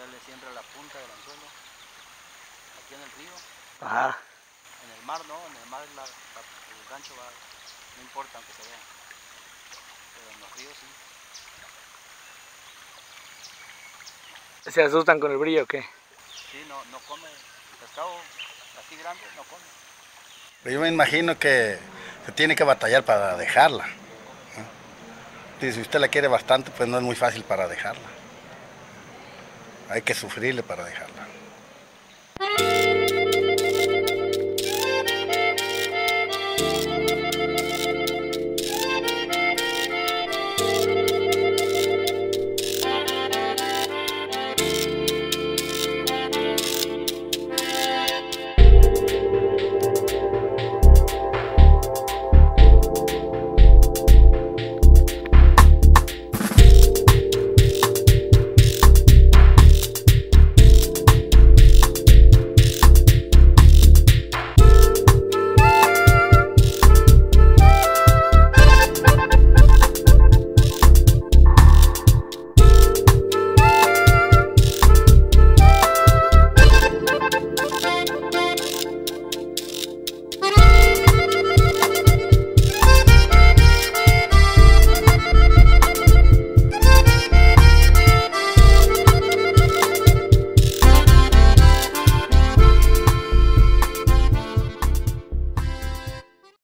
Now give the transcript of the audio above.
ponerle siempre la punta del anzuelo. Aquí en el río. Ajá. En el mar no, en el mar el gancho va, no importa aunque se vea. Pero en los ríos sí. ¿Se asustan con el brillo o qué? Sí, no come. El pescado así grande no come. Yo me imagino que se tiene que batallar para dejarla. Y si usted la quiere bastante, pues no es muy fácil para dejarla. Hay que sufrirle para dejarla.